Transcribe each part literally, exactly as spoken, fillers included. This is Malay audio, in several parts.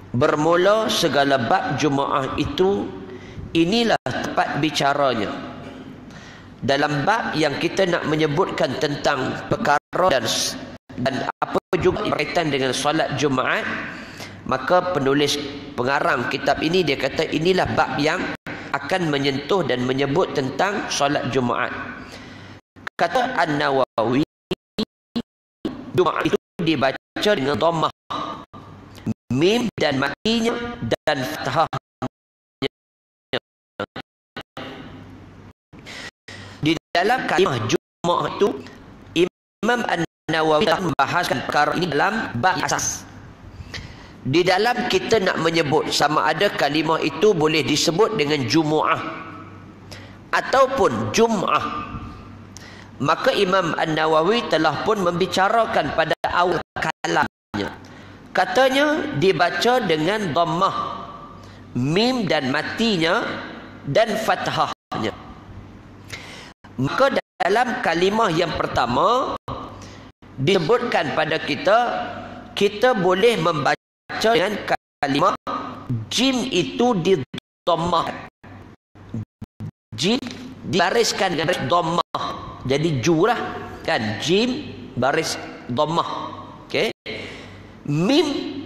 bermula segala bab Jumaah itu, inilah tempat bicaranya. Dalam bab yang kita nak menyebutkan tentang perkara dan, dan apa juga berkaitan dengan solat Jumaat, maka penulis pengarang kitab ini dia kata inilah bab yang akan menyentuh dan menyebut tentang solat Jumaat. Kata An-Nawawi, Jumaat itu dibaca dengan dhammah, mim dan matinya dan fathah. Di dalam kalimah Jumaah itu, Imam An-Nawawi membahaskan perkara ini dalam bab asas. Di dalam kita nak menyebut sama ada kalimah itu boleh disebut dengan Jumu'ah ataupun Jum'ah, maka Imam An-Nawawi telah pun membicarakan pada awal kalamnya. Katanya dibaca dengan dhammah, mim dan matinya dan fathahnya. Maka dalam kalimah yang pertama disebutkan pada kita, kita boleh membaca dengan kalimah jim itu di dhammah. Jim dibariskan dengan baris dhammah. Jadi ju lah kan, jim baris dhammah. Okey. Mim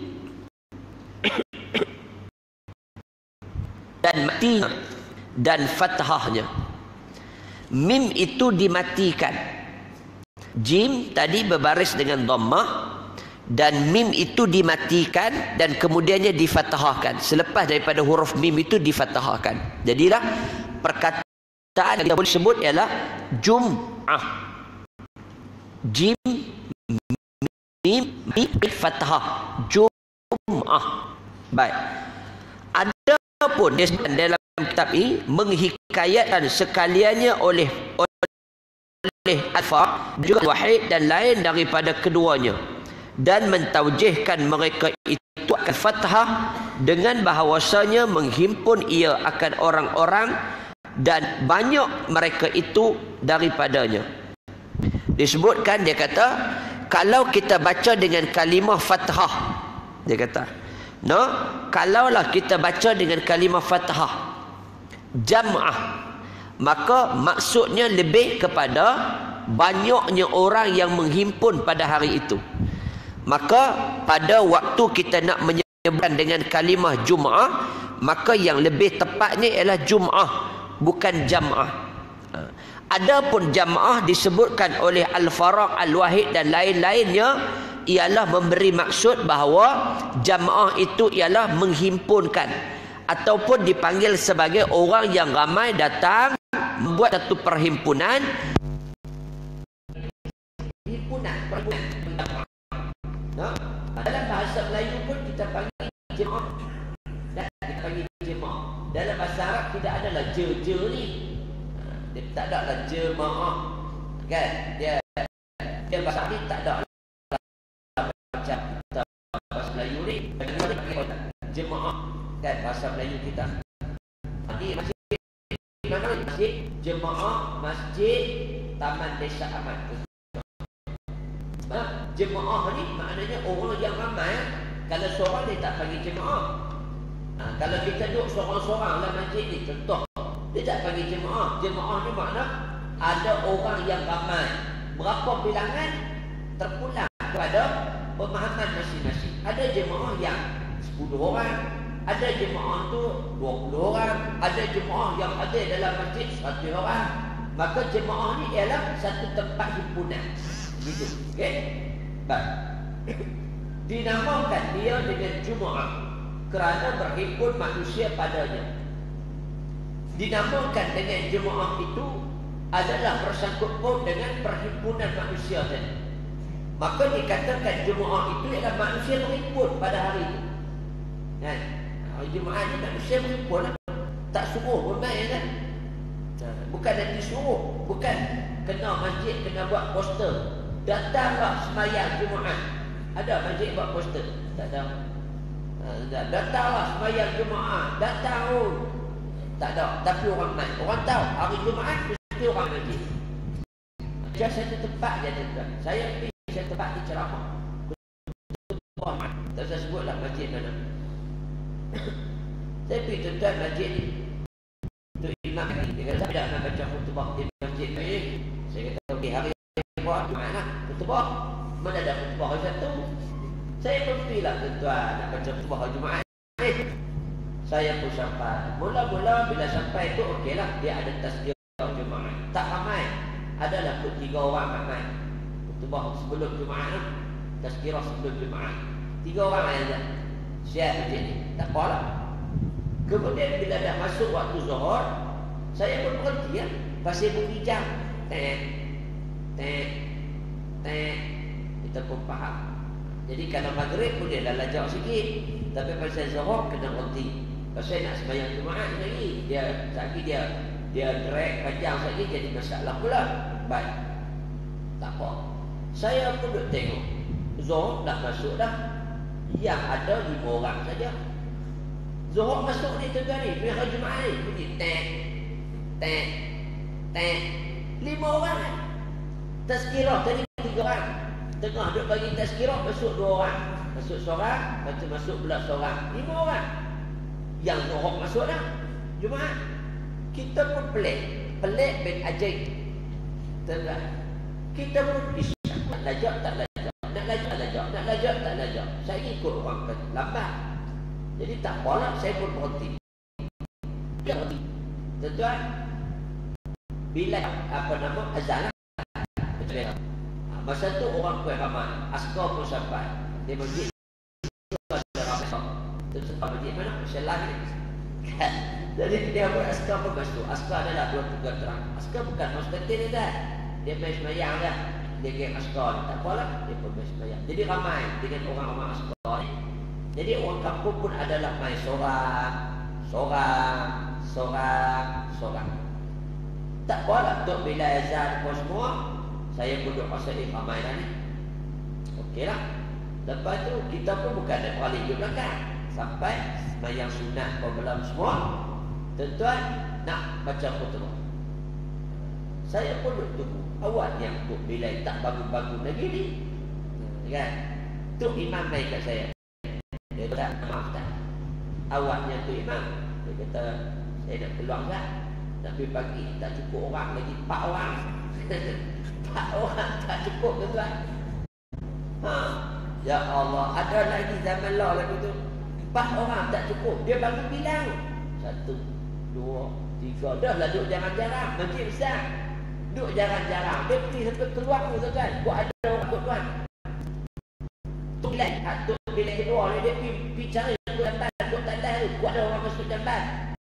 dan matinya dan fathahnya. Mim itu dimatikan. Jim tadi berbaris dengan dhammah dan mim itu dimatikan dan kemudiannya difathahkan. Selepas daripada huruf mim itu difathahkan. Jadilah perkataan yang kita boleh sebut ialah Jum'ah. Jim, mim, mim, fathah. Jum'ah. Baik. Ada pun dalam kitab ini menghikayatkan sekaliannya oleh oleh Al-Far juga Wahid dan lain daripada keduanya, dan mentawjihkan mereka itu akan fathah dengan bahawasanya menghimpun ia akan orang-orang dan banyak mereka itu daripadanya. Disebutkan, dia kata kalau kita baca dengan kalimah fathah, dia kata no, kalaulah kita baca dengan kalimah fathah jam'ah, maka maksudnya lebih kepada banyaknya orang yang menghimpun pada hari itu. Maka pada waktu kita nak menyebutkan dengan kalimah Jum'ah, maka yang lebih tepatnya ialah Jum'ah, bukan jam'ah. Adapun jam'ah disebutkan oleh Al-Faraq, Al-Wahid dan lain-lainnya ialah memberi maksud bahawa jam'ah itu ialah menghimpunkan ataupun dipanggil sebagai orang yang ramai datang membuat satu perhimpunan. Himpunan, perhimpunan. No? Dalam bahasa Melayu pun kita panggil jemaah dan kita panggil jemaah. Dalam bahasa Arab tidak adalah je-je ni. Dia tak ada lah jemaah. Kan? Dia dia bahasa ni tak ada macam kita bahasa Melayu ni. Jemaah kan bahasa Melayu kita. Ini masjid mana? Masjid Jemaah Masjid Taman Desa Ahmad. Ha? Jemaah ni maknanya orang yang ramai. Kalau seorang dia tak panggil jemaah. Ha, kalau kita duduk seorang-seorang dalam masjid ni, contoh, dia tak panggil jemaah. Jemaah ni makna ada orang yang ramai. Berapa bilangan terpulang kepada pemahaman masing-masing. Ada jemaah yang sepuluh orang, ada jemaah tu dua puluh orang, ada jemaah yang ada dalam masjid seratus orang. Maka jemaah ni ialah satu tempat himpunan. Gitu. Okey. Baik. Dinamakan dia dengan Jumaah kerana berhimpun manusia padanya. Dinamakan dengan Jumaah itu adalah bersangkut paut dengan perhimpunan manusia tadi. Maka dikatakan Jumaah itu ialah manusia berhimpun pada hari itu. Kan? Hari Jumaat ni manusia berhimpun lah. Tak suruh pun main kan? Bukan nanti suruh, bukan kena masjid kena buat poster. Datanglah sembahyang Jumaat. Ada masjid buat poster? Tak ada. Datanglah sembahyang Jumaat. Datang pun. Tak ada. Tapi orang main. Orang tahu hari Jumaat mesti orang masjid. Macam satu tempat je tuan. Saya pergi satu tempat di ceramah. Tak usah sebutlah masjid mana. Saya pergi tuan-tuan masjid ni. Untuk imam ni. Dia kata, tidak nak baca khutbah di masjid ni. Saya kata, okey, hari buat Jumaat lah. Khutbah. Mana ada khutbah hari satu. Saya pun pergilah tuan-tuan nak baca khutbah hari Jumaat ni. Saya pun sampai. Mula-mula bila sampai tu, okeylah. Dia ada tazkirah Jumaat. Tak ramai. Adalah pun tiga orang ramai. Khutbah sebelum Jumaat lah. Tazkirah sebelum Jumaat. Tiga orang aja. Siap masjid ni. Tak apalah. Kemudian bila dah masuk waktu zuhur, saya pun berhenti ya. Pasal bunyi jam. Tek, tek, tek. Kita pun faham. Jadi kalau maghrib boleh dah lajak sikit. Tapi pasal zuhur kena berhenti. Pasal nak sembahyang Jumaat lagi. Dia, lagi dia, dia drag panjang lagi jadi masalah pula. Baik. Tak apa. Saya pun duduk tengok. Zuhur dah masuk dah. Yang ada lima orang saja. Zuhur masuk ni tuan-tuan ni. Pergi hari Jumaat ni. Bunyi tek, tek, tek. Lima orang kan. Tazkirah tadi tiga orang. Tengah duduk bagi tazkirah masuk dua orang. Masuk seorang. Lepas tu masuk pula seorang. Lima orang. Yang zuhur masuk dah. Jumaat. Kita pun pelik. Pelik bin ajaib. Tuan-tuan. Kita pun isyak. Nak lajak tak lajak. Nak lajak tak lajak. Nak lajak tak lajak. Saya ikut orang lambat. Jadi tak apalah, saya pun berhenti. Berhenti. Tuan-tuan, bila apa nama azan lah. Masa tu orang kuih ramai. Askar pun sampai. Dia masjid ada ramai. Terus sampai masjid mana? Masyalah ni. Jadi dia buat askar pun masuk. Askar adalah dua tugas terang. Askar bukan mustaqil dia dah. Dia main semayang dah. Dia geng askar ni. Tak apalah, dia pun main semayang. Jadi ramai dengan orang-orang askar ni. Jadi orang kampung pun adalah main seorang, seorang, seorang, seorang. Tak apalah untuk bila azan pun semua. Saya pun duduk pasal ni ramai dah ni. Okeylah. Lepas tu kita pun bukan nak balik ke belakang. Sampai semayang sunat pun belum semua. Tuan-tuan nak baca khutbah. Saya pun duduk tunggu. Awak yang untuk bila tak bangun-bangun lagi ni. Kan? Tu imam main kat saya. Dia kata, maaf tak? Awaknya tu imam. Dia kata, saya nak keluar tak? Tapi pagi tak cukup orang lagi. Empat orang. Empat orang tak cukup ke tuan? Ha. Ya Allah, ada lagi zaman law lagi tu. Empat orang tak cukup. Dia bagi bilang. Satu, dua, tiga. Dah lah duduk jarang-jarang. Masjid besar. Duduk jarang-jarang. Dia pergi sampai keluar tu tuan. Buat ada orang ikut tuan. Bilang, atuk bilang kedua ni dia pergi, pergi cari duduk jamban, duduk tandas tu, buat ada orang masuk jamban.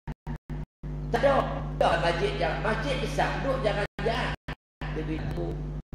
Tak ada. Tak masjid jangan, masjid besar, duduk jangan-jangan. Dia bilang,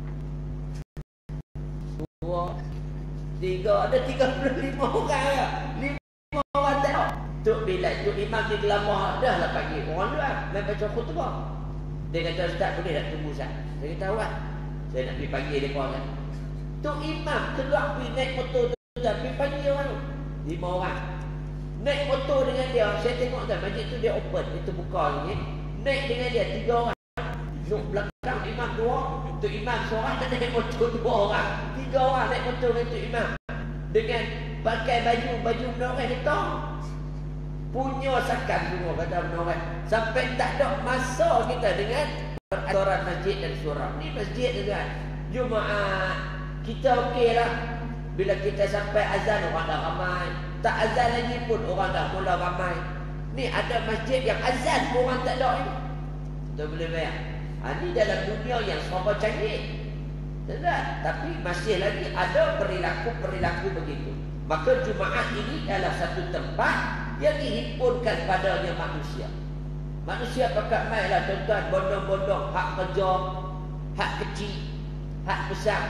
dua, tiga, ada tiga puluh lima orang ya. Lima orang tak ada. Tuk bilang, tuk imam di Gelabah, dah lah pagi. Orang luar, main baca khutbah. Dia kata, Ustaz boleh tak tunggu Ustaz? Saya kata, awak, saya nak pergi pagi dia pun kan. Tok imam keluar pergi naik motor tu dan pergi panggil orang tu. Lima orang. Naik motor dengan dia. Saya tengok kan masjid tu dia open. Itu buka lagi. Naik dengan dia tiga orang. Duduk belakang imam dua. Tok imam seorang dan naik motor dua orang. Tiga orang naik motor dengan tok imam. Dengan pakai baju baju menoreh hitam. Punya sakan semua kata menoreh. Sampai tak ada masa kita dengan peraturan masjid dan surah. Ni masjid dengan Jumaat. Kita okey lah. Bila kita sampai azan orang dah ramai. Tak azan lagi pun orang dah mula ramai. Ni ada masjid yang azan pun orang tak ada ni. Kita boleh bayar. Ha, ni dalam dunia yang serba canggih. Tak? Tapi masih lagi ada perilaku-perilaku begitu. Maka Jumaat ini adalah satu tempat yang dihimpunkan padanya manusia. Manusia pakat main lah tuan-tuan. Bondong-bondong. Hak kerja. Hak kecil. Hak besar.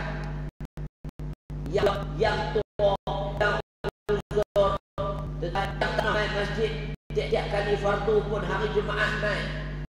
Yang yang tua, yang uzur, yang tak main masjid, tiap-tiap kali fardu pun hari Jumaat main.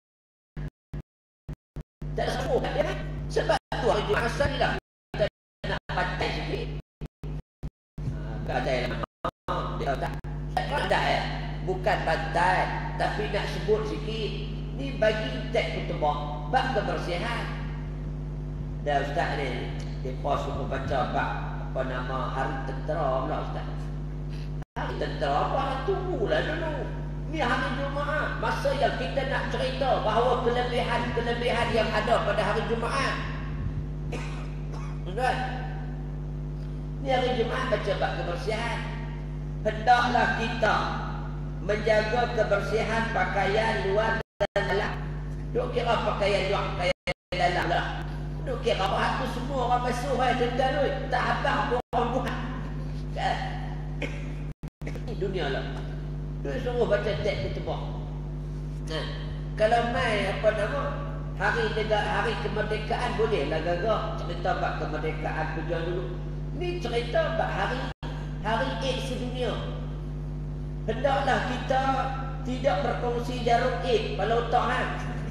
Tak semua dia kan? Sebab tu hari Jumaat asal lah kita nak batai sikit. Batai lah. Dia tak batai, bukan batai, tapi nak sebut sikit. Ni bagi tek khutbah, bab kebersihan. Dah ustaz ni, dia pos suruh baca bab apa nama hari tentera pula ustaz. Hari tentera apa? Tunggulah dulu. Ni hari Jumaat. Masa yang kita nak cerita bahawa kelebihan-kelebihan yang ada pada hari Jumaat. Tuan, ni hari Jumaat baca bab kebersihan. Hendaklah kita menjaga kebersihan pakaian luar dan dalam. Duk kira pakaian luar, pakaian dalam lah. Duk kira apa tu semua orang basuh hai tuan-tuan oi. Tak habaq orang buat. Kan? Ini dunia lah. Dia suruh baca teks ketebak. Nah, kalau mai apa nama hari negara, hari kemerdekaan bolehlah gagak cerita bab kemerdekaan pejuang dulu. Ni cerita bab hari hari AIDS sedunia. Hendaklah kita tidak berkongsi jarum AIDS kalau tak kan.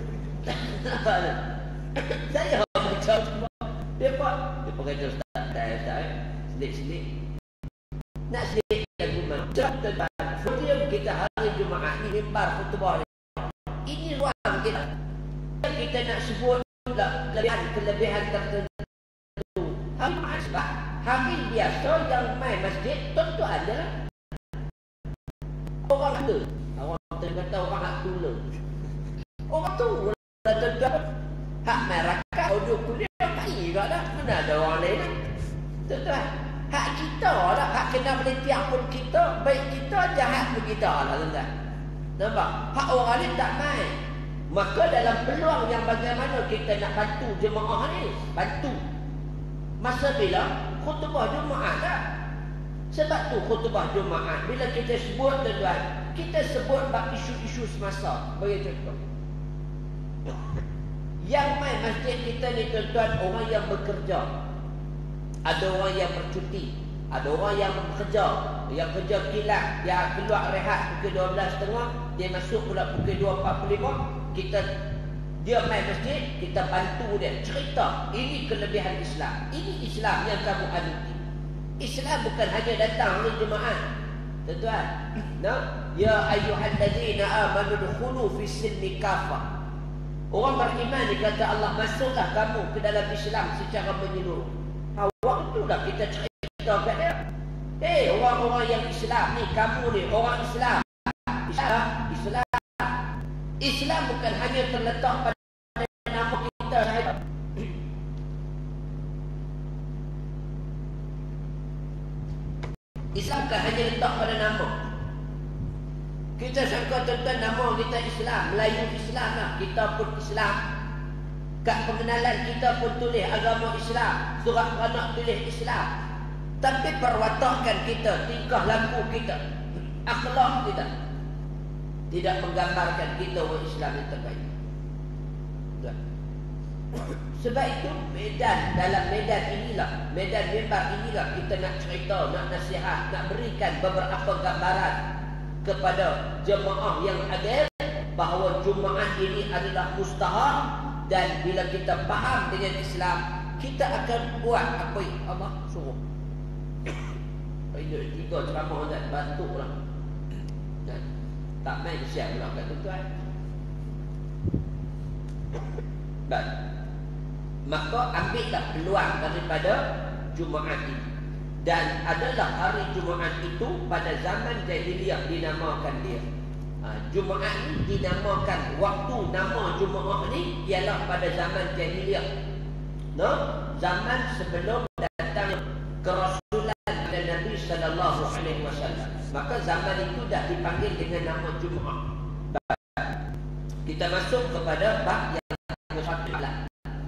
Saya baca semua. Dia pak, dia pakai terus tak tak tak. Sedik-sedik. Nak sedik lagu mana? Cerita Kemudian kita hari Jumaat ni mimbar khutbah ni. Ini ruang kita. Kita nak sebut kelebihan-kelebihan tertentu. Hari Jumaat sebab hari biasa yang main masjid tentu ada lah. Orang tu, orang tu kata orang hak tula. Orang tu lah tentu hak main rakat audio kuliah kali juga lah. Mana ada orang lain lah. Tentu lah. Hak kita lah, hak kena melitiak pun kita, baik kita, jahat pun kita lah tuan-tuan. Nampak? Hak orang lain tak main. Maka dalam peluang yang bagaimana kita nak bantu jemaah ni, bantu. Masa bila? Khutbah Jumaat lah. Sebab tu khutbah Jumaat, bila kita sebut tuan-tuan, kita sebut bab isu-isu semasa. Bagi contoh. Yang main masjid kita ni tuan-tuan, orang yang bekerja. Ada orang yang bercuti, ada orang yang bekerja, yang kerja kilat, yang keluar rehat pukul dua belas tiga puluh, dia masuk pula pukul dua empat puluh lima, kita dia main masjid, kita bantu dia, cerita, ini kelebihan Islam. Ini Islam yang kamu anuti. Islam bukan hanya datang oleh jemaah. Tuan-tuan, nah, ya ayyuhallazina amanu dukhulu fis silmi kafah. Orang beriman dikata Allah, masuklah kamu ke dalam Islam secara menyeluruh. Waktu dah kita cerita kat dia. Eh, hey, orang-orang yang Islam ni, kamu ni orang Islam. Islam, Islam. Islam bukan hanya terletak pada nama kita sahaja. Islam bukan hanya letak pada nama. Kita sangka tuan-tuan nama kita Islam, Melayu Islam lah. Kita pun Islam. Kat pengenalan kita pun tulis agama Islam, surat beranak tulis Islam. Tapi perwatakan kita, tingkah laku kita, akhlak kita tidak menggambarkan kita orang Islam yang terbaik. Sebab itu medan, dalam medan inilah, medan mimbar inilah kita nak cerita, nak nasihat, nak berikan beberapa gambaran kepada jemaah yang adil bahawa Jumaat ini adalah mustahab. Dan bila kita faham dengan Islam, kita akan buat apa yang Allah suruh. Ini tiga ceramah dan batuklah. Dan tak main siap pula kat tuan-tuan. Dan maka ambillah peluang daripada Jumaat ini. Dan adalah hari Jumaat itu pada zaman jahiliyah dinamakan dia. Ha, Jumaat ni dinamakan, waktu nama Jumaat ni ialah pada zaman jahiliyah. No? Zaman sebelum datang kerasulan dari Nabi sallallahu alaihi wasallam. Maka zaman itu dah dipanggil dengan nama Jumaat. Kita masuk kepada bab yang ke-satu lah.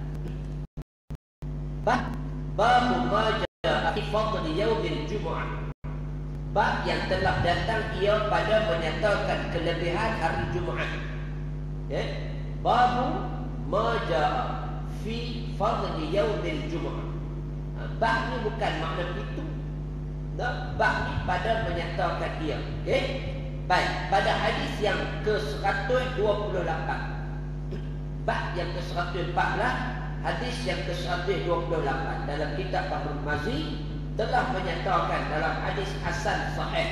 Bab bab ma jaa fi fadli yaumil Jumaat. Bab yang telah datang ia pada menyatakan kelebihan hari Jumaat. Ya. Bab ma jaa fi fadli yaumil Jumaat. Bab ni bukan makna itu. Nah, bab ni pada menyatakan ia. Okey. Baik, pada hadis yang ke seratus dua puluh lapan. Bab yang ke seratus empat belas, hadis yang ke seratus dua puluh lapan dalam kitab Fathul Mazi telah menyatakan dalam hadis hasan sahih.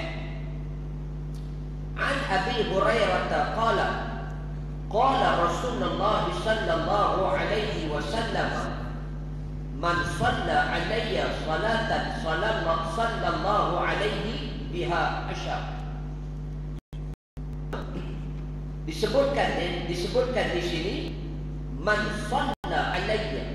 An Abi Hurairah qala qala Rasulullah sallallahu alaihi wasallam man shalla alayya salatan sallallahu alaihi biha asyar. Disebutkan disebutkan di sini man shalla alayya,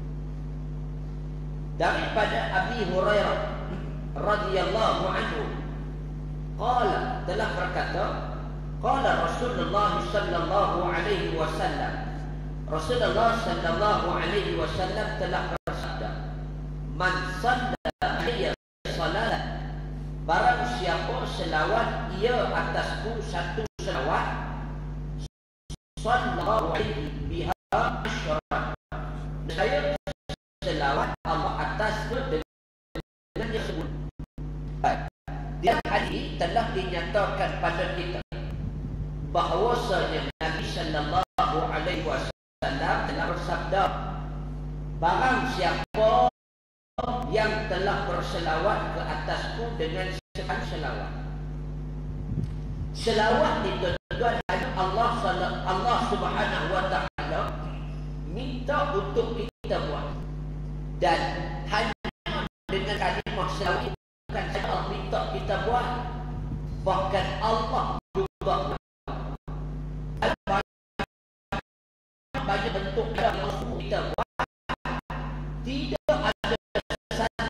daripada Abi Hurairah radhiyallahu anhu qala, telah berkata, qala Rasulullah sallallahu alaihi wasallam, Rasulullah sallallahu alaihi wasallam telah bersabda, man shalla alayya salat, barang siapa selawat ia atasku satu selawat, sallallahu alaihi biha asyara, saya selawat Allah atasnya dengan yang sebut. Dia hadis telah dinyatakan pada kita bahawasanya Nabi sallallahu alaihi wasallam telah bersabda, barang siapa yang telah berselawat ke atasku dengan sekian selawat. Selawat itu tuan hanya Allah Allah Subhanahu wa taala minta untuk kita buat, dan hanya dengan kalimah selawat bukan saja Allah minta kita buat, bahkan Allah juga buat. Banyak bentuk yang kita buat, tidak ada satu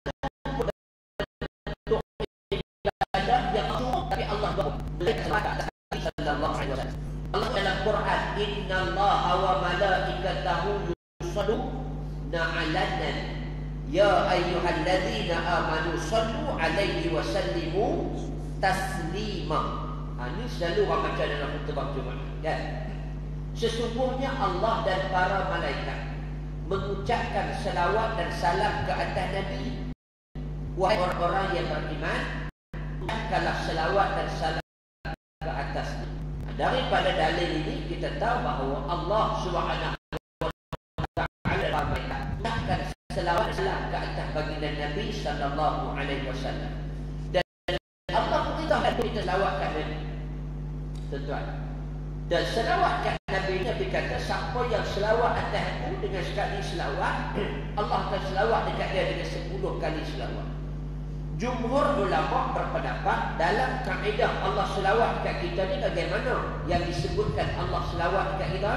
bentuk ibadah yang cukup tapi Allah buat. Sallallahu alaihi wasallam. Allah dalam Quran, innallaha wa malaikatahu yusalluna 'alan ya ayyuhalladzina amanu sallu 'alaihi wa sallimu taslima. Ha, ini selalu orang baca dalam khutbah Jumaat, kan? Sesungguhnya Allah dan para malaikat mengucapkan selawat dan salam ke atas Nabi. Wahai orang-orang yang beriman, ucapkanlah selawat dan salam ke atasnya. Daripada dalil ini kita tahu bahawa Allah Subhanahu wa taala mengucapkan selawat dan salam ke atas baginda Nabi sallallahu alaihi wasallam. Dan Allah perintahkan kita selawatkan Nabi. Tuan-tuan. Dan selawat kat Nabi Nabi kata, siapa yang selawat atas aku dengan sekali selawat, Allah akan selawat dekat dia dengan sepuluh kali selawat. Jumhur ulama berpendapat dalam kaedah Allah selawat dekat kita ni bagaimana yang disebutkan Allah selawat dekat kita.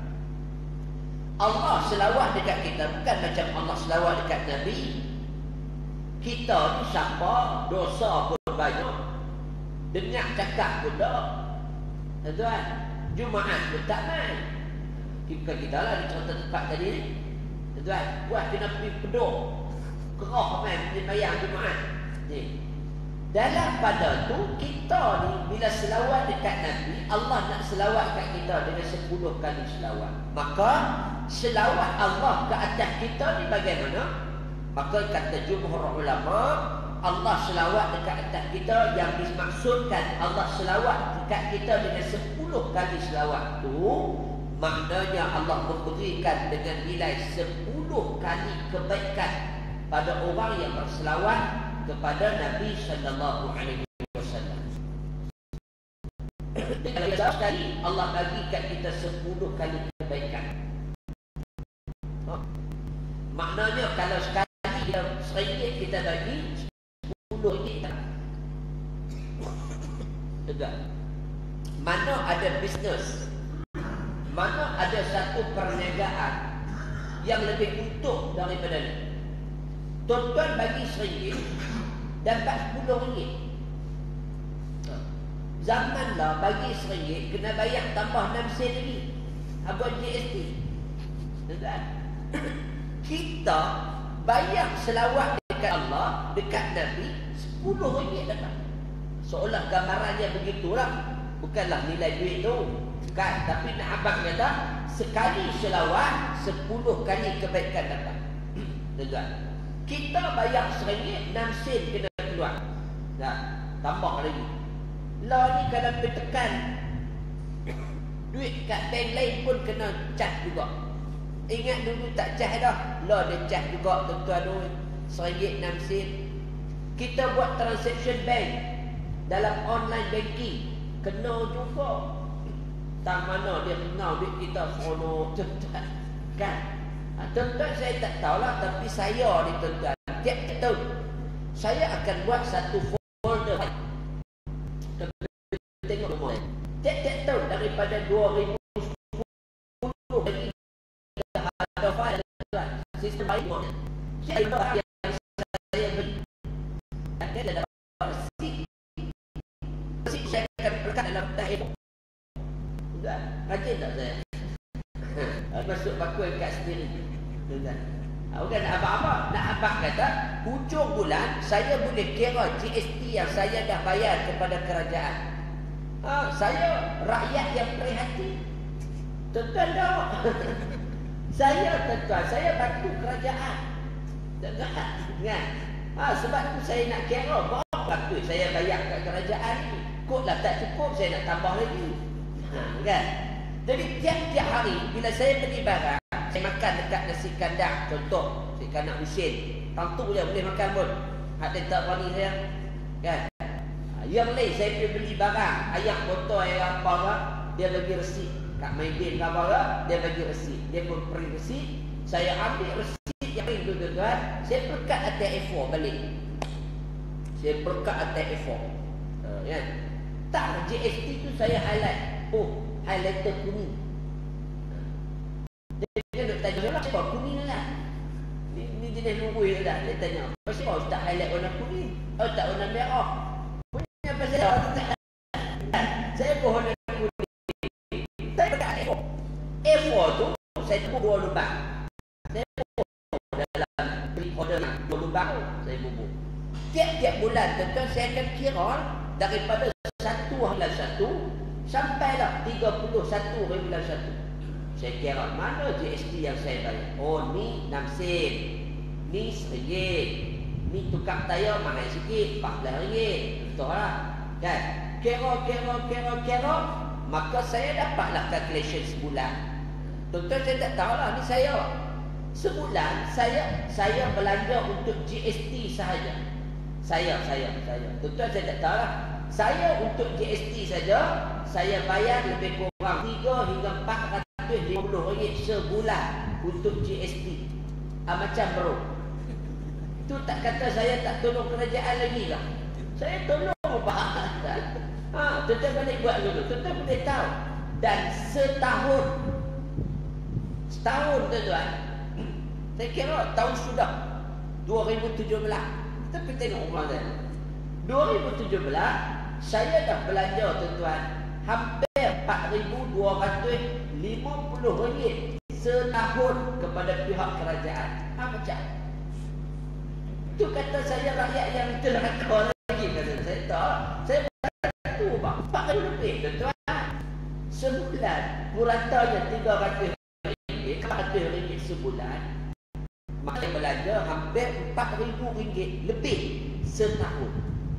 Allah selawat dekat kita bukan macam Allah selawat dekat Nabi. Kita ni siapa, dosa pun banyak, dengar cakap pun dah. Tuan, Jumaat pun tak main. Kita kita lah di contoh tempat tadi ni. Tuan, buat kena pergi peduk, kerah main pergi bayar Jumaat. Ni. Dalam pada tu kita ni bila selawat dekat Nabi, Allah nak selawat kat kita dengan sepuluh kali selawat. Maka selawat Allah ke atas kita ni bagaimana? Maka kata jumhur ulama, Allah selawat dekat atas kita yang dimaksudkan Allah selawat dekat kita dengan sepuluh kali selawat tu, maknanya Allah memberikan dengan nilai sepuluh kali kebaikan pada orang yang berselawat kepada Nabi sallallahu alaihi wasallam. Kalau sekali Allah bagi kat kita sepuluh kali kebaikan. Oh. Maknanya kalau sekali kita seringgit kita bagi sepuluh ringgit. Tegak. Mana ada bisnes, mana ada satu perniagaan yang lebih untung daripada ni. Tuan-tuan bagi seringgit dapat sepuluh ringgit. Zaman lah bagi seringgit kena bayar tambah enam sen lagi. Abang G S T. Tuan-tuan, kita bayar selawat dekat Allah, dekat Nabi, sepuluh ringgit dapat. Seolah gambarannya begitulah. Bukanlah nilai duit tu, kan? Tapi nak abang kata, sekali selawat sepuluh kali kebaikan dapat. Tuan-tuan, kita bayar seringgit, enam sen kena keluar. Dah, tambah lagi. Lah ni kalau bertekan, duit kat bank lain pun kena cas juga. Ingat dulu tak cas dah. Lah dia cas juga tuan-tuan tu. Seringgit, enam sen. Kita buat transaction bank dalam online banking, kena juga. Tak mana dia kenal duit kita seronok, tuan-tuan. Kan? Ha, tuan-tuan saya tak tahulah, tapi saya ni tuan-tuan, tiap tahun saya akan buat satu folder rumah. Tiap-tiap tahun daripada dua ribu sepuluh lagi ada file sistem baik rumah. Saya yang saya beli. Ada dalam resip. Resip saya akan lekat dalam tahap. Sudah, rajin tak saya? Masuk bakul kat sendiri. Sudah. Bukan nak abang-abang. Nak abang kata, hujung bulan saya boleh kira G S T yang saya dah bayar kepada kerajaan. Ha, saya rakyat yang prihatin. Tuan-tuan tak? Saya tuan-tuan, saya bantu kerajaan. Tuan-tuan, kan? Ha, sebab tu saya nak kira berapa tu saya bayar kat kerajaan ni. Kotlah tak cukup, saya nak tambah lagi. Ha, kan? Jadi tiap-tiap hari bila saya beli barang, saya makan dekat nasi kandang, contoh nasi kandang Husin, tentu je boleh makan pun. Hak dia tak berani saya, kan? Yang lain saya pergi beli barang, ayam botol ayam apa lah, dia bagi resit. Kat Maybin ke apa lah, dia bagi resit. Dia pun print resit, saya ambil resit yang print tu tuan, saya perkat atas A four balik. Saya perkat atas A four. Uh, kan? Tak, G S T tu saya highlight. Oh, highlighter kuning. Dia nak tanya, kenapa kuning lah? Ni, ni jenis lurus dah. Dia tanya, kenapa Ustaz highlight warna kuning? Oh, tak warna merah. Punya pasal saya pun warna kuning. Saya dekat A four. A four tu, saya tebuk dua lubang. Saya tebuk dalam three order dua lubang tu, saya bubuk. Tiap-tiap bulan, tentu saya akan kira daripada satu bulan satu sampailah tiga puluh satu bulan satu. Saya kira mana G S T yang saya bayar. Oh, ni enam sen. Ni seringgit. Ni tukar tayar mahal sikit, empat belas ringgit. Betul lah. Kan? Kira, kira, kira, kira. Maka saya dapatlah calculation sebulan. Tuan-tuan saya tak tahulah ni saya. Sebulan saya saya belanja untuk G S T sahaja. Saya, saya, saya. Tuan-tuan saya tak tahulah. Saya untuk G S T saja, saya bayar lebih kurang tiga hingga empat ratus lima puluh ringgit sebulan untuk G S T. Ah, macam bro. Itu tak kata saya tak tolong kerajaan lagi lah. Saya tolong Pak. Ha, tuan-tuan balik buat dulu. Tuan-tuan boleh tahu. Dan setahun, setahun tuan-tuan, saya kira tahun sudah dua ribu tujuh belas. Tapi tengok rumah saya. dua ribu tujuh belas saya dah belanja tuan-tuan hampir empat ribu dua ratus lima puluh ringgit setahun kepada pihak kerajaan. Ha, macam tu kata saya rakyat yang celaka lagi kata saya tak. Saya bantu bang empat ribu lebih tuan-tuan. Sebulan puratanya tiga ratus ringgit, empat ratus ringgit sebulan. Maka belanja hampir empat ribu ringgit lebih setahun.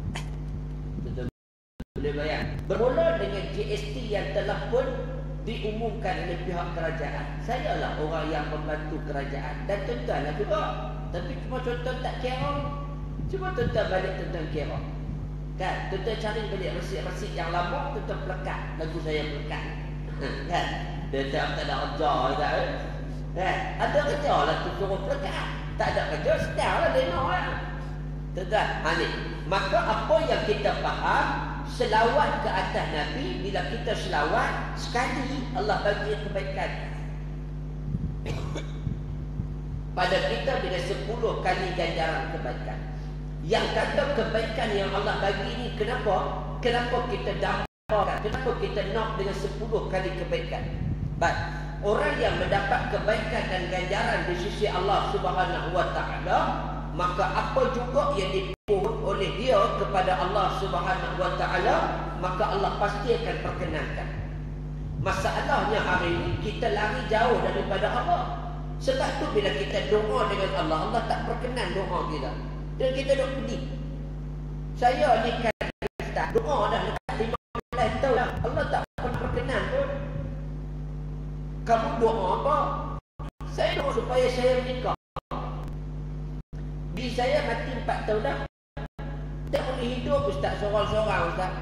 Boleh bayar. Bermula dengan G S T yang telah pun diumumkan oleh pihak kerajaan. Saya lah orang yang membantu kerajaan. Dan tuan-tuan lah juga. Tapi cuma tuan-tuan tak kira. Cuma tuan-tuan balik tuan-tuan kira. Kan? Tuan-tuan cari balik resit-resit yang lama, tuan-tuan pelekat. Lagu saya pelekat. Kan? Tuan-tuan tak ada kerja tak? Kan? Ada kerja lah tu suruh pelekat. Tak ada kerja, sedar lah dengar lah. Tuan-tuan, ha, ni. Maka apa yang kita faham, selawat ke atas Nabi, bila kita selawat sekali Allah bagi kebaikan pada kita bila sepuluh kali ganjaran kebaikan. Yang kata kebaikan yang Allah bagi ni, kenapa? Kenapa kita dapatkan? Kenapa kita nak dengan sepuluh kali kebaikan? Baik, orang yang mendapat kebaikan dan ganjaran di sisi Allah Subhanahu wa taala, maka apa juga yang dipuhut oleh dia kepada Allah Subhanahu wa taala, maka Allah pasti akan perkenankan. Masalahnya hari ini kita lari jauh daripada Allah. Sebab tu bila kita doa dengan Allah, Allah tak perkenan doa kita. Dan kita duk pedih. Saya ni kan doa dah dekat lima belas tahun dah, Allah tak pernah perkenan pun. Kamu doa apa? Saya doa supaya saya menikah. Bini saya mati empat tahun dah. Tak boleh hidup Ustaz, seorang-seorang Ustaz.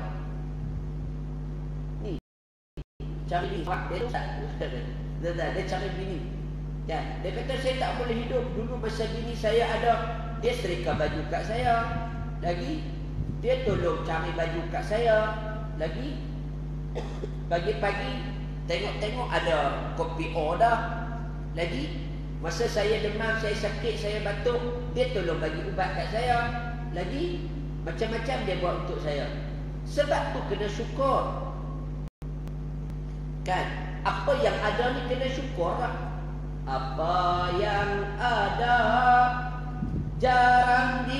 Ni cari bini. Dia Ustaz. Dia, dia cari bini. Ya, dia kata saya tak boleh hidup. Dulu masa bini saya ada, dia setrika baju kat saya. Lagi dia tolong cari baju kat saya. Lagi Pagi-pagi tengok-tengok ada kopi O dah. Lagi masa saya demam, saya sakit, saya batuk, dia tolong bagi ubat kat saya. Lagi macam-macam dia buat untuk saya. Sebab tu kena syukur. Kan? Apa yang ada ni kena syukur lah. Apa yang ada jarang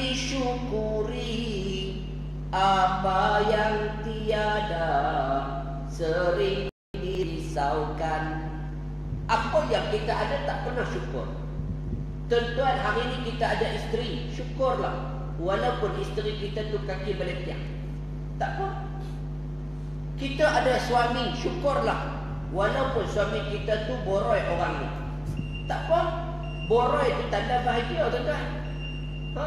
disyukuri, apa yang tiada sering dirisaukan. Apa yang kita ada tak pernah syukur. Tuan-tuan, hari ni kita ada isteri, syukurlah. Walaupun isteri kita tu kaki beletiak, tak apa. Kita ada suami, syukurlah. Walaupun suami kita tu boroi orang ni, tak apa. Boroi tu tanda bahagia, tuan-tuan. Ha.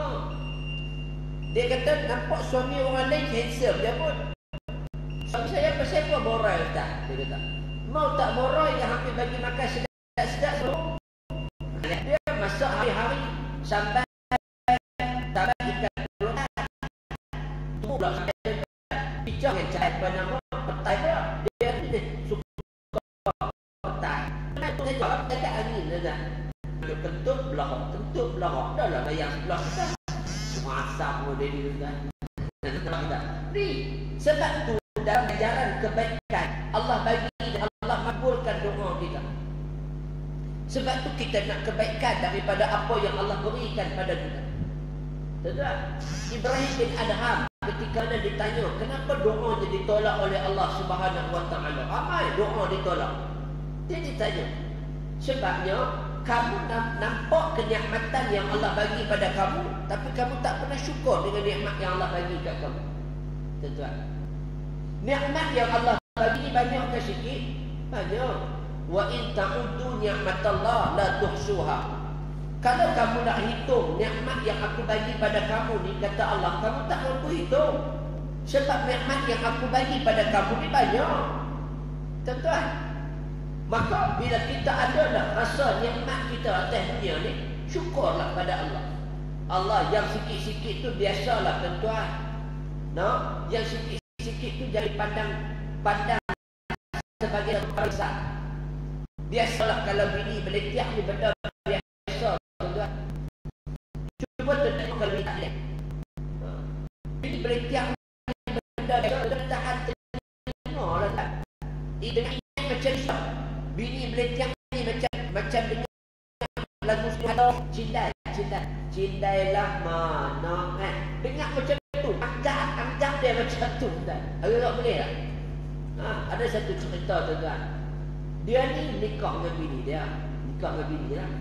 Dia kata nampak suami orang lain handsome, dia pun. Suami saya pasal apa boroi ustaz? Dia kata, mau tak boroi yang hampir bagi makan sedap-sedap semua. Dia masak hari-hari sampai sampai ikan pelotak. Tunggu pula sampai picang yang cahaya apa nama petai dia. Dia ni suka petai. Kenapa saya jawab dekat angin saja. Dia kentut belakang, kentut belakang. Dah lah bayang sebelah kita. Semua asap pun dia ni kan. Ni sebab tu dalam ajaran kebaikan Allah bagi dan Allah makbulkan doa kita. Sebab tu kita nak kebaikan daripada apa yang Allah berikan pada kita. Tuan-tuan, Ibrahim bin Adham ketika dia ditanya kenapa doanya ditolak oleh Allah Subhanahu Wa Taala, ramai doa ditolak. Dia ditanya sebabnya kamu nampak kenikmatan yang Allah bagi pada kamu, tapi kamu tak pernah syukur dengan nikmat yang Allah bagi kat kamu. Tuan-tuan, nikmat yang Allah bagi banyak ke sikit? Banyak. Wa in ta'uddu ni'matallah la tuhsuha. Kalau kamu nak hitung nikmat yang aku bagi pada kamu ni, kata Allah, kamu tak mampu hitung. Sebab nikmat yang aku bagi pada kamu ni banyak. Tuan-tuan, maka bila kita ada dah rasa nikmat kita atas dunia ni, syukurlah pada Allah. Allah yang sikit-sikit tu biasalah tuan-tuan. No, yang sikit-sikit tu jadi pandang pandang sebagai perisa. Biasalah kalau bini beletiak ni benda biasa, tuan-tuan. Cuba tengok kalau bini tak boleh. Bini beletiak ni benda biasa, tuan tahan tengoklah tak. Dengan macam ni, bini beletiak ni macam macam dengan lagu Soeharto, cindai, cindai, cindailah mana eh. Dengar macam tu, angkat, angkat dia macam tu, tuan. Agak boleh tak? Ha, ada satu cerita tuan-tuan. Dia ni nikah dengan bini dia, nikah dengan bini dia.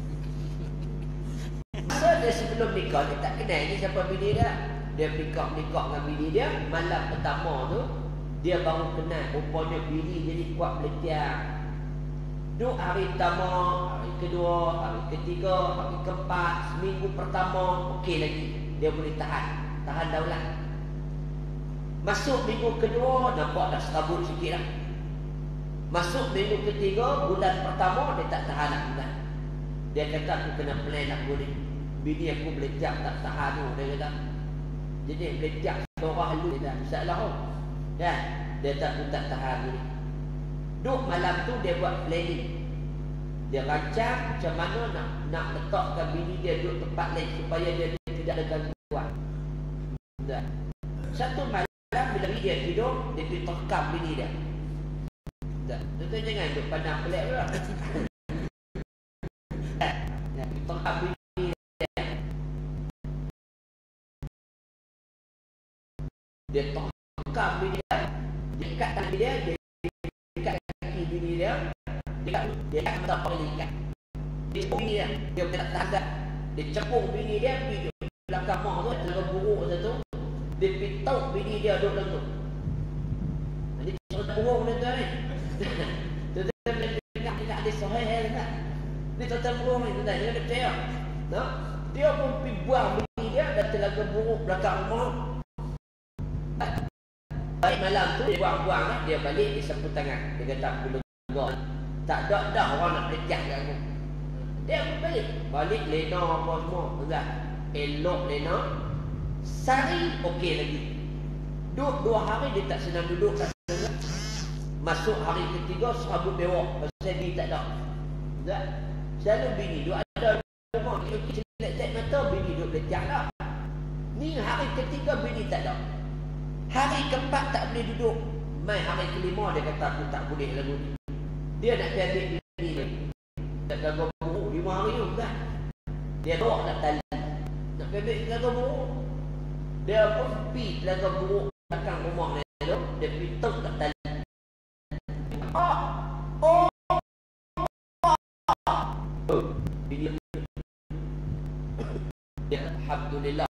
Masa dia sebelum nikah dia tak kenal ni siapa bini dia. Dia nikah nikah dengan bini dia, malam pertama tu dia baru kenal rupanya bini jadi kuat beletiak. Duk hari pertama, hari kedua, hari ketiga, hari keempat, seminggu pertama okey lagi. Dia boleh tahan, tahan daulat. Masuk minggu kedua nampak dah serabut sikit lah. Masuk minggu ketiga, bulan pertama dia tak tahan nak bulan. Dia kata aku kena plan nak boleh. Bini aku beletiak tak tahan tu, dia kata. Jadi beletiak seorang halu dia dah masalah tu. Kan? Dia tak pun tak tahan ni. Duk malam tu dia buat planning. Dia rancang macam mana nak nak letakkan bini dia duduk tempat lain supaya dia tidak ada gangguan. Dan satu malam bila dia tidur, dia pergi terkam bini dia. Tuan-tuan jangan duk pandang pelik pula. Ya, terkam bini dia. Dia terkam bini dia. Dia ikat tangan dia, dia ikat kaki bini dia. Dia dia ikat mata kepala ikat. Dia cepung bini dia. Dia tak tahan. Dia cepung bini dia pergi belakang mak tu, dalam buruk tu. Dia pergi tauk bini dia duduk dalam tu. Dia cerita buruk dia tu ni. Tuan-tuan boleh dengar tidak ada sahih tak? Ni tuan-tuan buruk ni tuan-tuan, jangan percaya. No? Dia pun pergi buang bini dia dan telaga buruk belakang rumah. Baik malam tu dia buang-buang lah, dia balik dia sapu tangan. Dia kata aku lega. Tak ada dah orang nak pelejak kat aku. Dia pun balik. Balik lena apa semua, tuan-tuan. Elok lena. Sehari okey lagi. Duduk dua hari dia tak senang duduk kat sana. masuk hari ketiga serabut bewok pasal bini tak ada. Tak? Selalu bini duk ada rumah celak-celak mata, bini duk letiak dah. Ni hari ketiga bini tak ada. Hari keempat tak boleh duduk. Mai hari kelima dia kata aku tak boleh lagu ni. Dia nak pergi ambil bini ni. Tak gagal buruk lima hari tu kan. Dia bawa nak tali. Nak pergi ambil telaga buruk. Dia pun pergi telaga buruk belakang rumah dia tu. Dia pergi tek tak tali. Oh, oh, oh. Bini dia alhamdulillah.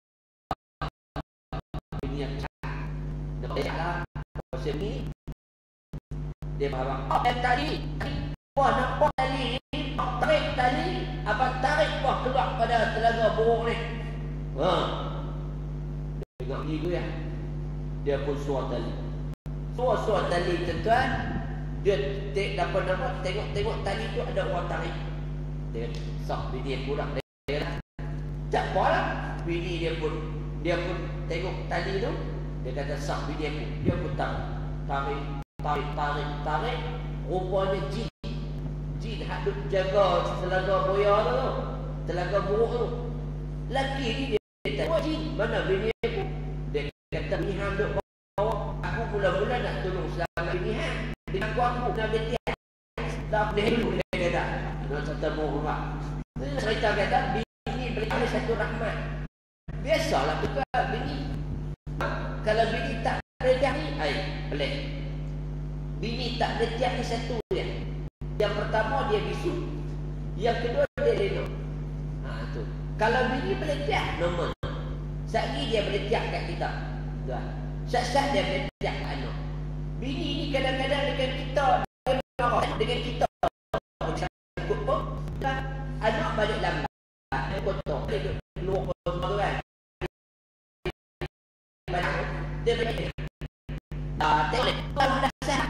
Bini yang dah lah. Pasal ni dia marah. Oh, yang tadi wah nampak tali ni, tarik tali, abang tarik wah keluar pada telaga buruk ni. Ha. Tengok ni tu ya. Dia pun suar tali. Suar-suar tali tuan-tuan. Dia tak dapat nama tengok-tengok tali tu ada orang tarik. Dia sak bini pula dia. Tak apalah. Bini dia pun dia pun tengok tali tu. Dia kata sak bini aku. Dia pun tarik. Tarik, tarik, tarik, tarik. Rupanya jin. Jin hak duk jaga telaga boya tu. Telaga buruk tu. Laki ni dia kata, "Wah jin, mana bini aku?" Dia kata, "Bini hang duk bawa. Aku mula-mula nak tolong selamat bini hang. Bini aku aku nak letiak. Tak boleh dulu." Dia kata, "Nak kata bohong." Cerita kata, bini beri satu rahmat. Biasalah tukar bini. Kalau bini tak letiak ni, ai, pelik. Bini tak letiak ni satu dia. Yang pertama dia bisu. Yang kedua dia leno. Ha tu. Kalau bini meletiak normal. Sekali dia meletiak kat kita. Tuan. Sat-sat dia meletiak kat anak. Bini ni kadang-kadang dengan kita dia marah dengan kita. Ikut pun anak balik lambat. Dia kotor. Dia duduk keluar semua kan. Dia balik. Ah, tengok. Kalau dah sah.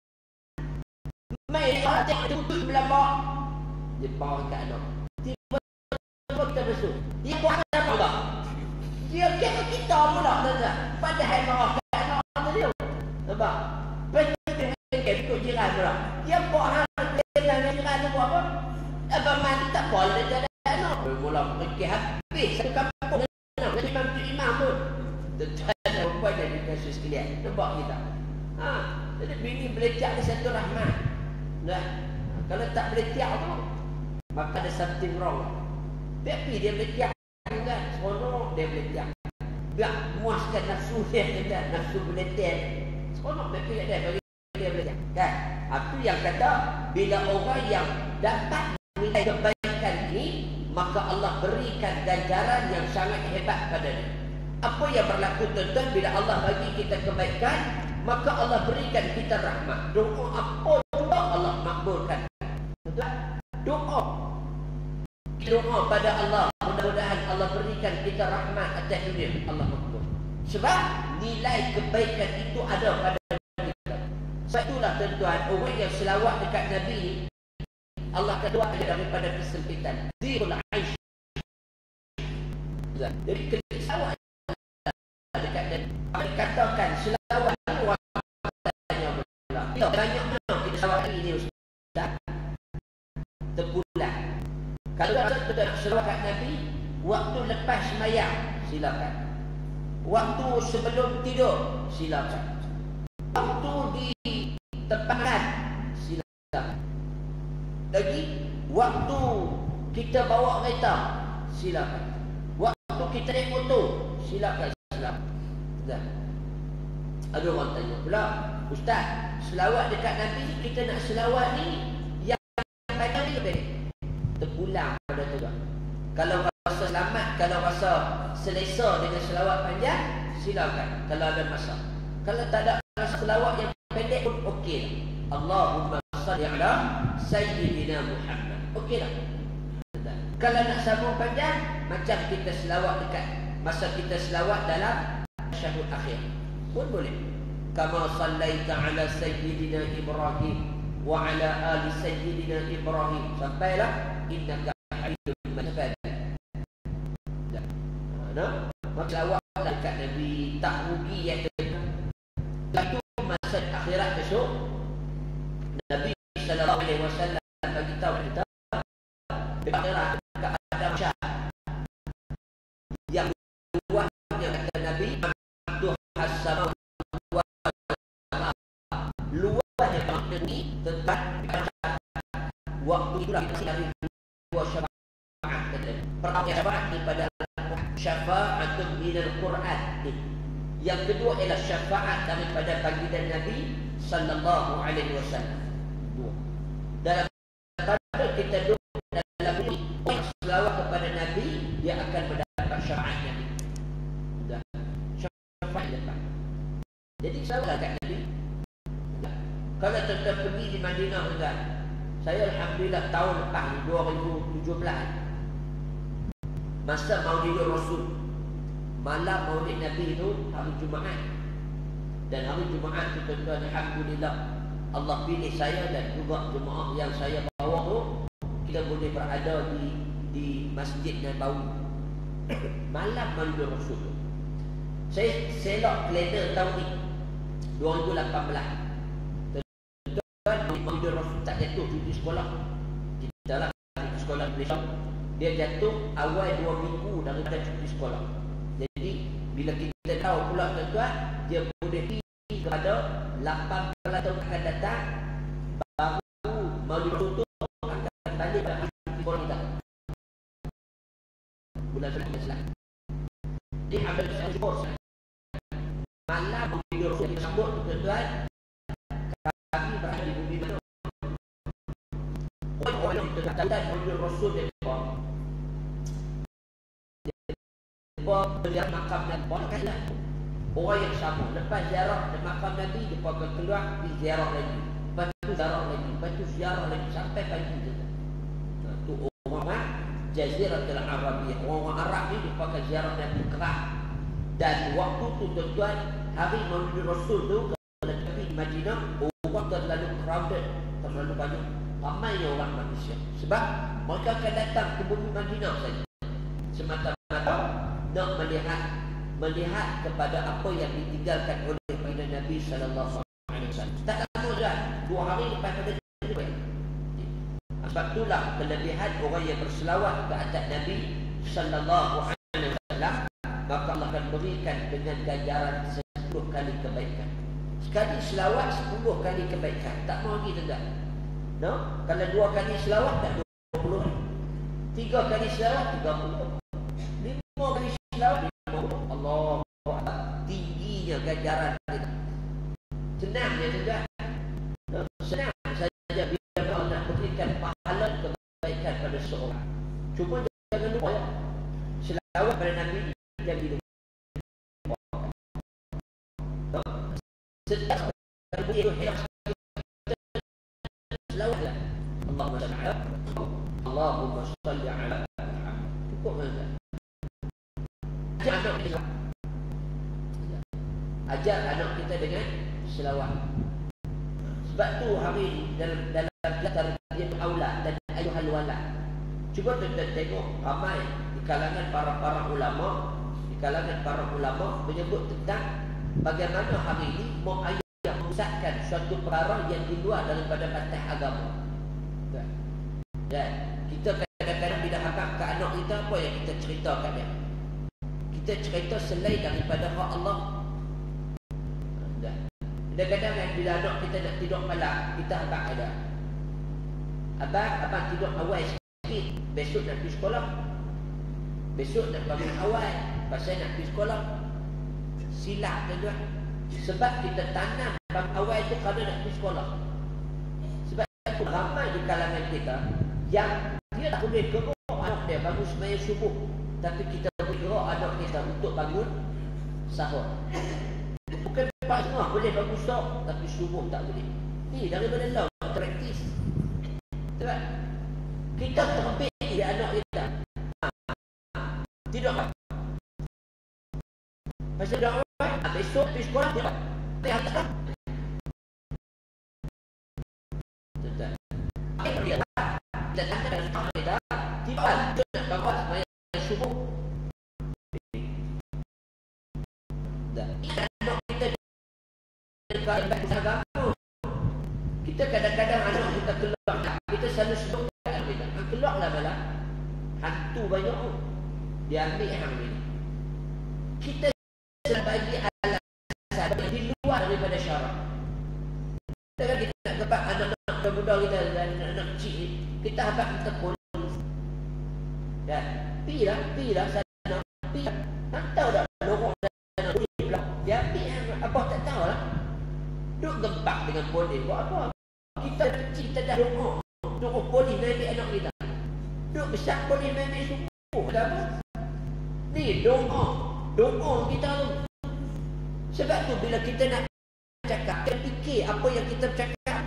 Mai dia tengok tutup belah bawah. Dia bawa kat anak. Tiba-tiba kita besuk. Dia buat apa tak? Dia kira kita pula tuan-tuan. Padahal marah kat anak dia. Nampak? Pergi ikut jiran pula. Dia buat hal dengan jiran tu buat apa? Abang mandi tak boleh dia ada anak. Mula pergi habis satu kampung anak. Jadi imam tu imam pun. Tuan-tuan perempuan jadi kasus sekalian. Nampak kita? Ha, jadi bini beletiak ni satu rahmat. Nah, kalau tak beletiak tu, maka ada something wrong. Tapi dia beletiak kan, seronok dia beletiak. Biar muaskan nafsu dia kan, nafsu beletiak. Seronok tapi dia bagi dia beletiak. Kan? Itu yang kata bila orang yang dapat nilai kebaikan ini, maka Allah berikan ganjaran yang sangat hebat pada dia. Apa yang berlaku tuan-tuan bila Allah bagi kita kebaikan, maka Allah berikan kita rahmat. Doa apa juga Allah makbulkan. Doa. Doa pada Allah. Mudah-mudahan Allah berikan kita rahmat atas dunia. Allah makbul. Sebab nilai kebaikan itu ada pada kita. Sebab itulah tuan-tuan, orang yang selawat dekat Nabi ni, Allah kedua daripada kesempitan. Zirul aish. Jadi keselawat dekat Nabi. Dikatakan selawat banyak mana kita selawat hari ni Ustaz? Terpulang. Kalau kita nak selawat kat Nabi, waktu lepas sembahyang silakan. Waktu sebelum tidur silakan. Waktu di tempakan silakan. Lagi waktu kita bawa kereta silakan. Waktu kita naik motor silakan. Silakan. Ustaz. Ada orang tanya pula, Ustaz, selawat dekat Nabi kita nak selawat ni yang panjang ni ke? Terpulang pada tu. Kalau rasa selamat, kalau rasa selesa dengan selawat panjang, silakan. Kalau ada masa. Kalau tak ada rasa selawat yang pendek pun okeylah. Allahumma salli ala sayyidina Muhammad. Okeylah. Kalau nak sambung panjang, macam kita selawat dekat masa kita selawat dalam syahud akhir pun boleh. Kama sallaita ala sayyidina Ibrahim wa ala ali sayyidina Ibrahim, sampailah innaka hamidum majid. Nah, maka selawat dekat Nabi tak rugi yang itu masa akhirat besok wasallam bagi tahu kita bergerak ke Adam Syah yang luahnya kata Nabi Abdul Hasan luahnya makna ini tentang waktu itulah dari dua syafaat tadi. Pertama syafaat daripada syafa'atun minal Quran. Yang kedua ialah syafaat daripada panggilan Nabi sallallahu alaihi wasallam. Dua. Dalam pada kita duduk dalam ini selawat kepada Nabi, dia akan mendapat syafaat Nabi. Sudah. Syafaat dapat. Jadi selawat kat Nabi. Kalau tuan-tuan pergi di Madinah tuan, saya alhamdulillah tahun lepas dua ribu tujuh belas masa Maulid Rasul, malam Maulid Nabi itu hari Jumaat, dan hari Jumaat itu tuan-tuan alhamdulillah Allah pilih saya dan juga jemaah yang saya bawa tu, kita boleh berada di di Masjid Nabawi malam Maulid Rasul tu. Saya selok kalender tahun ni dua ribu lapan belas. Maulid Rasul tak jatuh cuti sekolah. Kita lah cuti sekolah Malaysia, dia jatuh awal dua minggu daripada cuti sekolah. Jadi bila kita tahu pula tuan-tuan, dia boleh pergi kepada lapan belas tahun akan datang, baru Maulid Rasul tu akan balik pada cuti sekolah kita bulan sebelas. Jadi ambil syukur malam Maulid Rasul kita sambut tuan-tuan, kami berada di bumi mana orang-orang itu katakan Maulid Rasul dia buat dia makam Nabi buatlah orang yang sama. Lepas ziarah di makam Nabi, dia akan keluar di ziarah lagi, lepas tu ziarah lagi, lepas tu ziarah lagi sampai pagi tu. Nah, tu orang Jaziratul Arabiyah, orang Arab ni dia akan ziarah Nabi kerah. Dan waktu tu tuan-tuan, hari Maulid Rasul tu kalau pergi di Madinah, orang terlalu crowded, terlalu banyak ramainya orang manusia. Sebab mereka akan datang ke bumi Madinah saja semata-mata nak melihat melihat kepada apa yang ditinggalkan oleh baginda Nabi sallallahu alaihi wasallam. Tak lama dah, dua hari lepas pada itu. Sebab itulah kelebihan orang yang berselawat ke atas Nabi sallallahu alaihi wasallam, maka Allah akan berikan dengan ganjaran sepuluh kali kebaikan. Sekali selawat sepuluh kali kebaikan. Tak mau lagi tak? No? Kalau dua kali selawat tak dua puluh. Tiga kali selawat tiga puluh. Lima kali selawat lima puluh. Allah tingginya ganjaran kita. Senang ya tuan. No? Senang saja bila Allah nak berikan pahala kebaikan pada seorang. Cuma jangan lupa ya, selawat pada Nabi yang dilupakan. No? Setiap kali itu hilang selawatlah. Allahumma salli ala Allahumma salli ala Muhammad. Cukup saja. Ajar anak kita, ajar anak kita dengan selawat. Sebab tu hari dalam dalam tarbiyah aulad dan ayuhal walad, cuba kita tengok ramai di kalangan para-para ulama, di kalangan para ulama menyebut tentang bagaimana hari ini mak ayah memusatkan suatu perkara yang di luar daripada batas agama. Dan kita kadang-kadang bila harap ke anak kita, apa yang kita ceritakan dia? Kita cerita selain daripada hak Allah. Dan kadang-kadang kan bila anak kita nak tidur malam, kita harap ada, abang, abang tidur awal sikit, besok nak pergi sekolah. Besok nak bangun awal, pasal nak pergi sekolah. Silap tuan-tuan. Sebab kita tanam bangun awal itu kerana nak pergi sekolah. Sebab itu ramai di kalangan kita yang dia tak boleh gerak anak dia bangun sembahyang subuh, tapi kita boleh gerak anak kita untuk bangun sahur. Bukan pas semua boleh bangun sahur, tapi subuh tak boleh. Ni daripada Allah praktis. Sebab kita terbit di anak kita. Tidak kan? Pasal dah awal, besok pergi sekolah dia tak hantar. Tuan-tuan, dia kita hantar dan sekolah kita tiba dia nak bawa sembahyang subuh. Dan anak kita dekat agama, kita kadang-kadang anak kita keluar nak dia ambil hang ni. Kita sudah bagi alasan di luar daripada syarak. Kita kan kita nak gebak anak-anak muda kita dan anak kecil ni, kita habaq kita pun. Dan pilah, pilah sana, pilah. Tak tahu dah lorong sana boleh pula. Dia ambil hang apa tak tahu lah. Duk gebak dengan polis buat apa? Kita kecil kita dah dongok. Dongok polis nak ambil anak kita. Duk besar polis nak ambil suku. Ada apa? Ni dongok. Dongok kita tu. Sebab tu bila kita nak cakap, kita fikir apa yang kita cakap.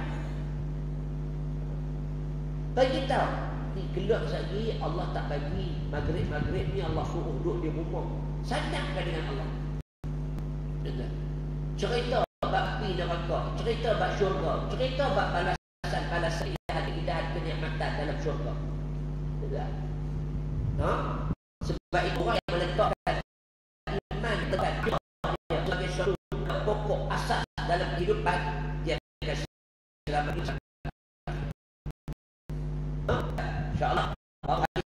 Bagi tahu. Ni gelap lagi Allah tak bagi. Maghrib-maghrib ni Allah suruh duduk di rumah. Sadarkan dengan Allah. Dengar. Cerita bab api neraka, cerita bab syurga, cerita bab balasan-balasan idahan-idahan kenikmatan dalam syurga. Dengar. Ha? Sebab itu orang yang meletakkan iman dekat dia sebagai suatu pokok asas dalam kehidupan, dia akan selamat hidup. Ha? InsyaAllah bahawa hari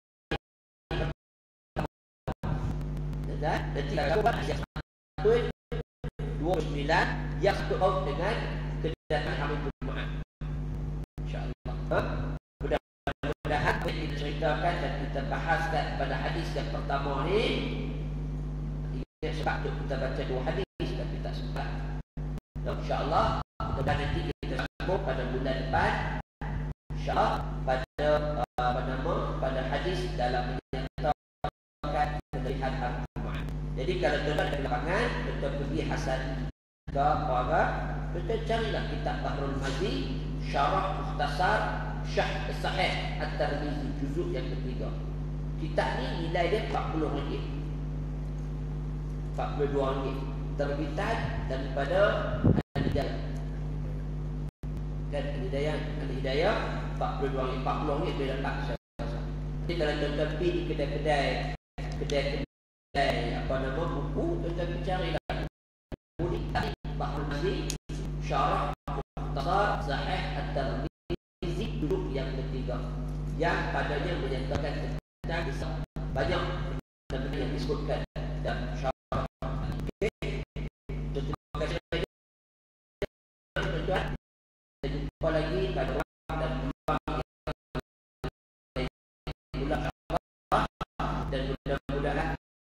dan nanti kita buat yang satu dua puluh sembilan yang berkait dengan kedatangan hari Jumaat. InsyaAllah. Ha? Mudah-mudahan apa yang kita ceritakan dan kita bahaskan pada hadis yang pertama ni, ini sebab tu kita baca dua hadis tapi tak sempat. InsyaAllah mudah-mudahan nanti kita sambung pada bulan depan. InsyaAllah pada uh, apa nama pada hadis dalam menyatakan kelebihan hari Jumaat. Jadi kalau tuan-tuan ada lapangan, tuan pergi Hasan ke apa, tuan carilah kitab Bahrul Mazi, Syarah Mukhtasar Syah Sahih At-Tirmizi juzuk yang ketiga. Kitab ni nilai dia empat puluh ringgit. empat puluh dua ringgit. Terbitan daripada Al-Hidayah. Kan Al-Hidayah, Al-Hidayah empat puluh dua ringgit, empat puluh ringgit boleh dapat saya rasa. Jadi kalau tuan-tuan pergi di kedai-kedai kedai-kedai apa nama buku, tuan-tuan carilah buku tadi Bahrul Mazi, Syarah Mukhtasar Sahih At-Tirmizi juzuk yang ketiga, yang padanya menyatakan tentang banyak benda yang disebutkan dalam syarah. Okey. Terima kasih tuan-tuan. Kita jumpa lagi pada dan bulan dan mudah-mudahan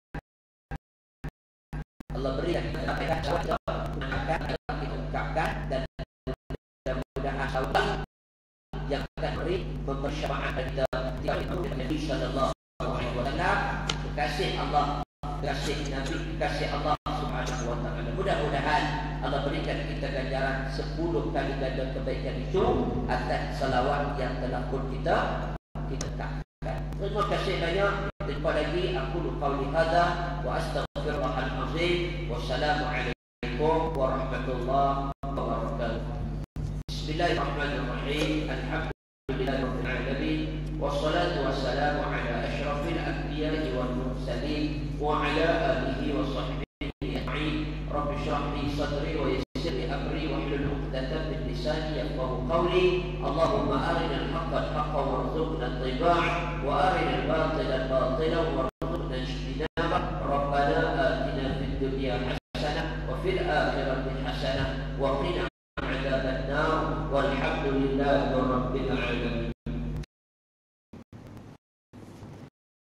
Allah berikan kita akan kita ungkapkan dan mudah-mudahan Allah yang akan beri mempersyafaatkan kita kepada Nabi sallallahu alaihi wasallam. Kekasih Allah, kekasih Nabi, kekasih Allah Subhanahu wa taala. Mudah-mudahan Allah berikan kita ganjaran sepuluh kali ganda kebaikan itu atas salawat yang telah pun kita kita katakan. Terima kasih banyak. Jumpa lagi. Aku qauli hadza wa astaghfirullahal azim. Wassalamualaikum warahmatullahi wabarakatuh. Bismillahirrahmanirrahim. Alhamdulillahirabbil alamin. Wassalatu wassalamu ala asyrafil anbiya'i wal mursalin wa ala alihi wa sahbihi ajma'in. Rabbi shrah li sadri wa yassir li amri wa hlul 'uqdatam min lisani yafqahu qawli. Allahumma arina al-haqqa haqqan warzuqna ittiba'ah wa arina al-batila batilan warzuqna ijtinabah. Rabbana atina fid dunya hasanah wa fil akhirati hasanah wa qina 'adzaban nar. Walhamdulillahi rabbil alamin.